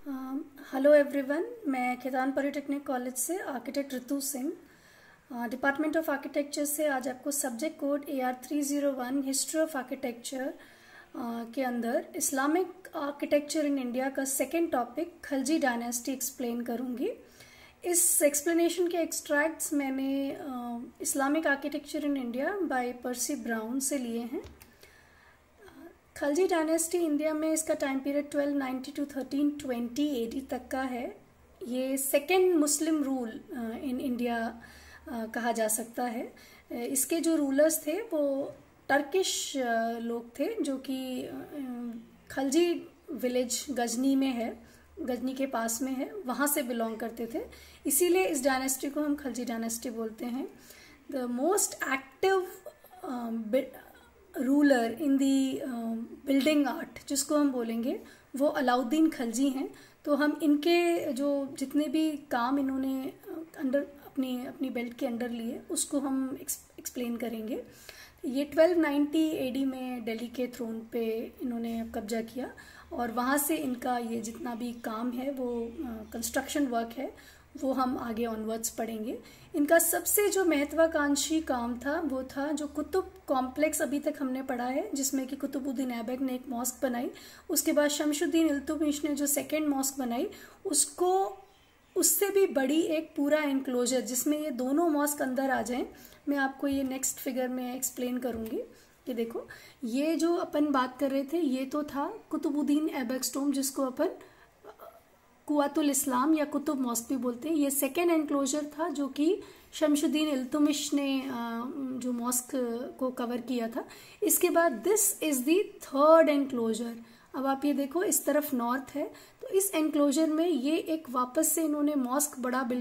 Hello everyone, मैं Khaitan polytechnic college से architect Ritu Singh, department of architecture से आज आपको subject code AR301 history of architecture के अंदर इस्लामिक आर्किटेक्चर इन इंडिया का second topic Khalji dynasty explain करूंगी। इस एक्सप्लेनेशन के एक्सट्रैक्ट्स मैंने Islamic architecture in India by Percy Brown से लिए हैं। खलजी डायनेस्टी इंडिया में इसका टाइम पीरियड 1290 to 1320 AD तक का है। ये second Muslim rule in India कहा जा सकता है। इसके जो रूलर्स थे वो टर्किश लोग थे, जो कि खलजी विलेज गजनी में है, गजनी के पास में है, वहाँ से बिलोंग करते थे। इसीलिए इस डायनेस्टी को हम खलजी डायनेस्टी बोलते हैं। The most active ruler in the building art जिसको हम बोलेंगे वो अलाउद्दीन खलजी हैं। तो हम इनके जो जितने भी काम इन्होंने अंडर अपनी बेल्ट के अंडर लिए उसको हम एक्सप्लेन करेंगे। ये 1290 AD में दिल्ली के थ्रोन पे इन्होंने कब्जा किया और वहाँ से इनका ये जितना भी काम है वो कंस्ट्रक्शन वर्क है वो हम आगे ऑनवर्ड्स पढ़ेंगे। इनका सबसे जो महत्वाकांक्षी काम था वो था जो कुतुब कॉम्प्लेक्स अभी तक हमने पढ़ा है, जिसमें कि कुतुबुद्दीन ऐबक ने एक मॉस्क बनाई, उसके बाद शमशुद्दीन इल्तुतमिश ने जो सेकेंड मॉस्क बनाई उसको उससे भी बड़ी एक पूरा एनक्लोजर जिसमें ये दोनों मॉस्क अंदर आ जाएं। मैं आपको ये नेक्स्ट फिगर में एक्सप्लेन करूंगी। ये देखो, ये जो अपन बात कर रहे थे ये तो था कुतुबुद्दीन ऐबक स्टोम, जिसको अपन कुआतुल इस्लाम या कुतुब मॉस्क भी बोलते हैं। ये सेकेंड एनक्लोजर था जो कि शमशुद्दीन इल्तुतमिश ने जो मॉस्क को कवर किया था। इसके बाद this is the third enclosure. अब आप ये देखो, इस तरफ नॉर्थ है, तो इस एनक्लोजर में ये एक वापस से इन्होंने मॉस्क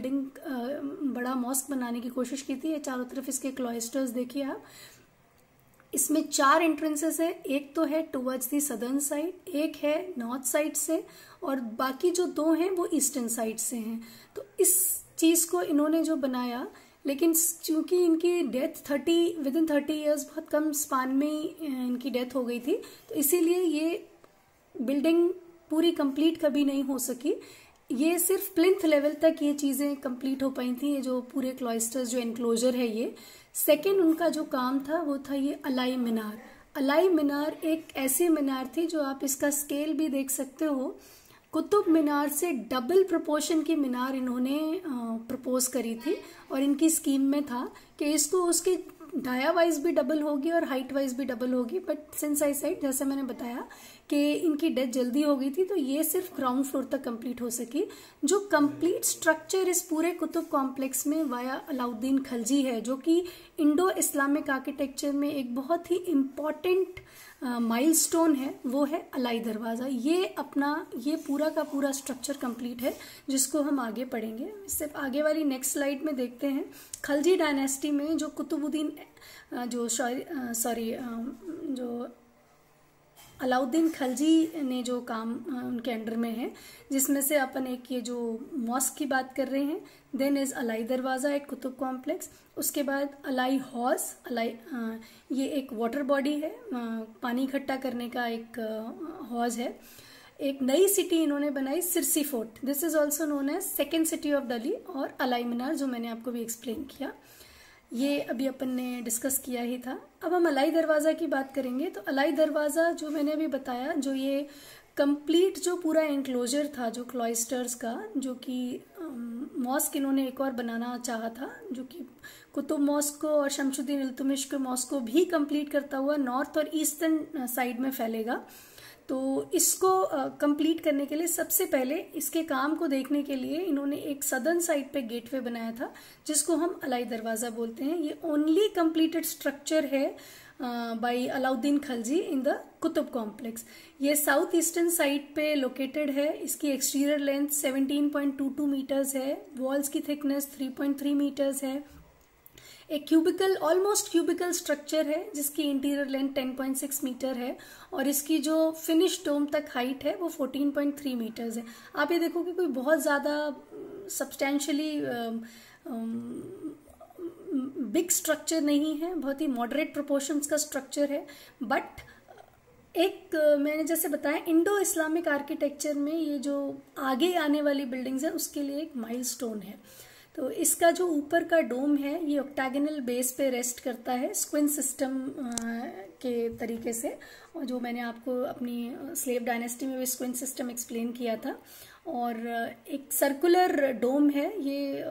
बड़ा मॉस्क बनाने की कोशिश की थी। ये चारों तरफ इसके क्लॉइस्टर्स देखिए आप। इसमें 4 एंट्रेंसेस है, एक तो है टुवर्ड्स दी सदर्न साइड, एक है नॉर्थ साइड से और बाकी जो 2 हैं वो ईस्टर्न साइड से हैं। तो इस चीज को इन्होंने जो बनाया, लेकिन चूंकि इनकी डेथ विदिन 30 ईयर्स बहुत कम स्पान में इनकी डेथ हो गई थी, तो इसीलिए ये बिल्डिंग पूरी कंप्लीट कभी नहीं हो सकी। ये सिर्फ प्लिंथ लेवल तक ये चीजें कंप्लीट हो पाई थी, ये जो पूरे क्लॉइस्टर्स जो एनक्लोजर है ये। सेकेंड उनका जो काम था वो था ये अलाई मीनार। अलाई मीनार एक ऐसी मीनार थी जो आप इसका स्केल भी देख सकते हो, कुतुब मीनार से डबल प्रोपोर्शन की मीनार इन्होंने प्रपोज करी थी और इनकी स्कीम में था कि इसको उसकी डाया वाइज भी डबल होगी और हाइट वाइज भी डबल होगी। बट सिंस आई साइड, जैसे मैंने बताया कि इनकी डेथ जल्दी हो गई थी, तो ये सिर्फ ग्राउंड फ्लोर तक कंप्लीट हो सकी। जो कंप्लीट स्ट्रक्चर इस पूरे कुतुब कॉम्प्लेक्स में वाया अलाउद्दीन खलजी है, जो कि इंडो इस्लामिक आर्किटेक्चर में एक बहुत ही इम्पॉर्टेंट माइलस्टोन है, वो है अलाई दरवाजा। ये पूरा का पूरा स्ट्रक्चर कंप्लीट है, जिसको हम आगे पढ़ेंगे। इससे आगे वाली नेक्स्ट स्लाइड में देखते हैं खलजी डायनेस्टी में जो कुतुबुद्दीन जो अलाउद्दीन खलजी ने जो काम उनके अंडर में है, जिसमें से अपन एक ये जो मॉस्क की बात कर रहे हैं, देन इज अलाई दरवाजा एक कुतुब कॉम्प्लेक्स, उसके बाद अलाई हॉर्स, ये एक वाटर बॉडी है, पानी इकट्ठा करने का एक हॉज है। एक नई सिटी इन्होंने बनाई Siri fort, this is also known as second city of Delhi, और अलाई मीनार जो मैंने आपको भी एक्सप्लेन किया, ये अभी अपन ने डिस्कस किया ही था। अब हम अलाई दरवाजा की बात करेंगे। तो अलाई दरवाजा जो मैंने अभी बताया, जो ये कंप्लीट जो पूरा एनक्लोजर था जो क्लॉइस्टर्स का, जो कि मॉस्क इन्होंने एक और बनाना चाहा था, जो कि कुतुब मॉस्क को और शमशुद्दीन इल्तुतमिश के मॉस्क को भी कंप्लीट करता हुआ नॉर्थ और ईस्टर्न साइड में फैलेगा। तो इसको कंप्लीट करने के लिए सबसे पहले इसके काम को देखने के लिए इन्होंने एक सदर्न साइड पे गेटवे बनाया था, जिसको हम अलाई दरवाजा बोलते हैं। ये ओनली कंप्लीटेड स्ट्रक्चर है by Alauddin Khalji in the Qutub complex. ये साउथ ईस्टर्न साइड पे लोकेटेड है। इसकी एक्सटीरियर लेंथ 17.22 मीटर्स है, वॉल्स की थिकनेस 3.3 मीटर्स है। एक ऑलमोस्ट क्यूबिकल स्ट्रक्चर है जिसकी इंटीरियर लेंथ 10.6 मीटर है और इसकी जो फिनिश डोम तक हाइट है वो 14.3 मीटर्स है। आप ये देखो कि कोई बहुत ज्यादा सब्सटैंशियली बिग स्ट्रक्चर नहीं है, बहुत ही मॉडरेट प्रोपोर्शंस का स्ट्रक्चर है, बट मैंने जैसे बताया इंडो इस्लामिक आर्किटेक्चर में ये जो आगे आने वाली बिल्डिंग्स है उसके लिए एक माइलस्टोन है। तो इसका जो ऊपर का डोम है ये ऑक्टागोनल बेस पे रेस्ट करता है स्क्विन सिस्टम के तरीके से, और जो मैंने आपको अपनी स्लेव डायनेस्टी में भी स्क्विन सिस्टम एक्सप्लेन किया था। और एक सर्कुलर डोम है ये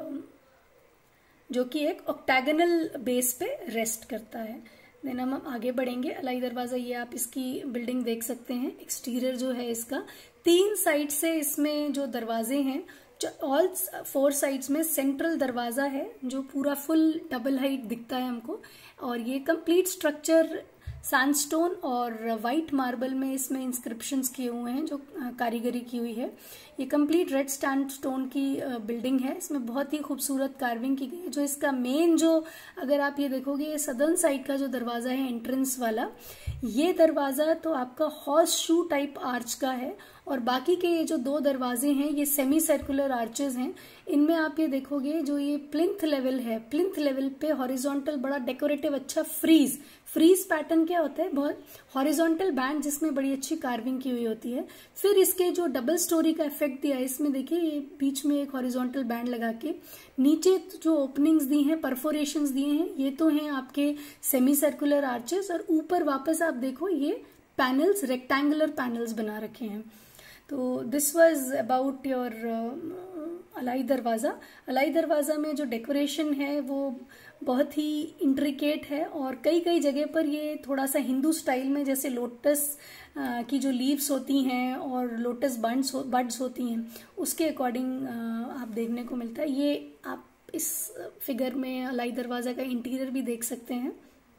जो कि एक ऑक्टागोनल बेस पे रेस्ट करता है। देन हम आगे बढ़ेंगे। अलाई दरवाजा, ये आप इसकी बिल्डिंग देख सकते हैं। एक्सटीरियर जो है इसका 3 साइड से इसमें जो दरवाजे हैं, ऑल 4 साइड्स में सेंट्रल दरवाजा है जो पूरा फुल डबल हाइट दिखता है हमको। और ये कंप्लीट स्ट्रक्चर सैंडस्टोन और वाइट मार्बल में इसमें इंस्क्रिप्शंस किए हुए हैं जो कारीगरी की हुई है। ये कंप्लीट रेड सैंडस्टोन की बिल्डिंग है। इसमें बहुत ही खूबसूरत कार्विंग की गई है। जो इसका मेन जो अगर आप ये देखोगे ये सदर्न साइड का जो दरवाजा है एंट्रेंस वाला, ये दरवाजा तो आपका हॉर्स शू टाइप आर्च का है। और बाकी के ये जो 2 दरवाजे हैं ये सेमी सर्कुलर आर्चेज हैं। इनमें आप ये देखोगे जो ये प्लिंथ लेवल है, प्लिंथ लेवल पे हॉरिजॉन्टल बड़ा डेकोरेटिव अच्छा फ्रीज पैटर्न क्या होता है, बहुत हॉरिजॉन्टल बैंड जिसमें बड़ी अच्छी कार्विंग की हुई होती है। फिर इसके जो डबल स्टोरी का इफेक्ट दिया है इसमें देखिए, ये बीच में एक हॉरिजॉन्टल बैंड लगा के नीचे जो ओपनिंग्स दी हैं, परफोरेशंस दिए हैं, ये तो हैं आपके सेमी सर्कुलर आर्चेस। और ऊपर वापस आप देखो ये पैनल्स, रेक्टेंगुलर पैनल्स बना रखे हैं। तो this was about your Alai Darwaza. Alai दरवाज़ा में जो डेकोरेशन है वो बहुत ही इंट्रिकेट है और कई जगह पर ये थोड़ा सा हिंदू स्टाइल में, जैसे लोटस की जो लीव्स होती हैं और लोटस बड्स होती हैं उसके अकॉर्डिंग आप देखने को मिलता है। ये आप इस फिगर में अलाई दरवाज़ा का इंटीरियर भी देख सकते हैं।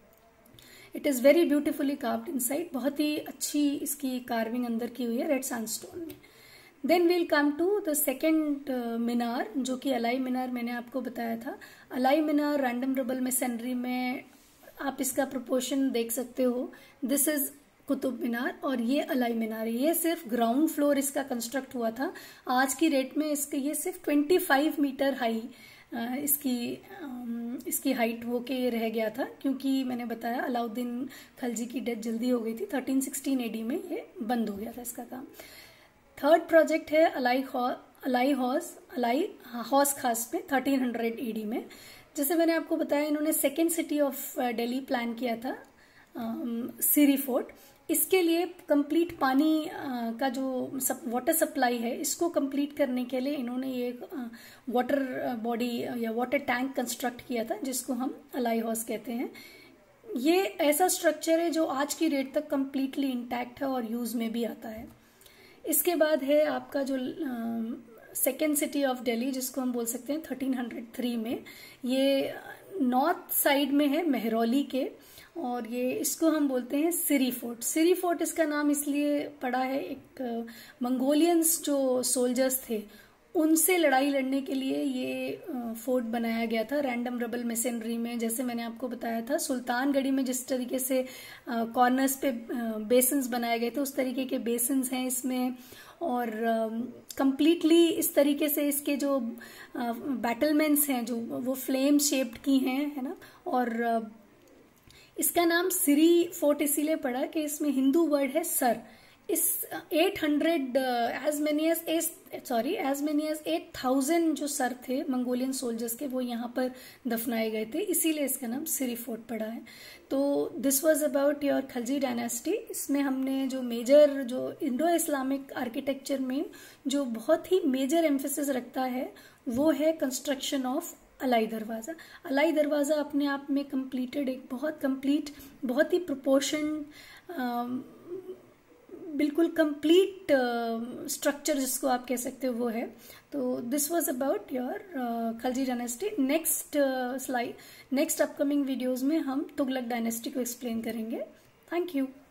It is very beautifully carved inside. बहुत ही अच्छी इसकी कार्विंग अंदर की हुई है रेड सैंडस्टोन में। Then we'll come to the second Minar जो कि अलाई मीनार मैंने आपको बताया था। Alai Minar random rubble masonry में आप इसका प्रोपोर्शन देख सकते हो। दिस इज कुतुब मीनार और ये अलाई मीनार है। ये सिर्फ ग्राउंड फ्लोर इसका कंस्ट्रक्ट हुआ था। आज की रेट में इसके ये सिर्फ 25 मीटर हाई इसकी हाइट वो के रह गया था, क्योंकि मैंने बताया अलाउद्दीन खलजी की डेथ जल्दी हो गई थी। 1316 AD में ये बंद हो गया था इसका काम। थर्ड प्रोजेक्ट है अलाई हौस खास में 1300 AD में। जैसे मैंने आपको बताया इन्होंने second city of Delhi plan किया था, सीरी फोर्ट। इसके लिए कंप्लीट पानी का जो वाटर सप्लाई है इसको कंप्लीट करने के लिए इन्होंने ये वाटर बॉडी या वाटर टैंक कंस्ट्रक्ट किया था जिसको हम अलाई हौस कहते हैं। ये ऐसा स्ट्रक्चर है जो आज की डेट तक कंप्लीटली इंटैक्ट है और यूज में भी आता है। इसके बाद है आपका जो सेकेंड सिटी ऑफ दिल्ली जिसको हम बोल सकते हैं 1303 में। ये नॉर्थ साइड में है मेहरौली के, और ये इसको हम बोलते हैं सिरी फोर्ट। सिरी फोर्ट इसका नाम इसलिए पड़ा है, एक मंगोलियंस जो सोल्जर्स थे उनसे लड़ाई लड़ने के लिए ये फोर्ट बनाया गया था रैंडम रबल मेसनरी में। जैसे मैंने आपको बताया था सुल्तानगढ़ी में जिस तरीके से कॉर्नर्स पे बेसिन्स बनाए गए थे उस तरीके के बेसिन्स हैं इसमें। और कंप्लीटली इस तरीके से इसके जो बैटलमेंट्स हैं जो वो फ्लेम शेप्ड की हैं, है ना। और इसका नाम सिरी फोर्ट इसीलिए पड़ा कि इसमें हिंदू वर्ड है सर। इस 800 एज मेनी एज 8000 जो सर थे मंगोलियन सोल्जर्स के वो यहाँ पर दफनाए गए थे, इसीलिए इसका नाम सिरी फोर्ट पड़ा है। तो this was about your Khalji dynasty. इसमें हमने जो मेजर जो इंडो इस्लामिक आर्किटेक्चर में जो बहुत ही मेजर एम्फेसिस रखता है वो है कंस्ट्रक्शन ऑफ अलाई दरवाज़ा। अलाई दरवाज़ा अपने आप में कंप्लीटेड एक बहुत ही प्रोपोर्शन बिल्कुल कंप्लीट स्ट्रक्चर जिसको आप कह सकते हो वो है। तो this was about your Khalji dynasty. Next upcoming videos में हम तुगलक डायनेस्टी को एक्सप्लेन करेंगे। Thank you.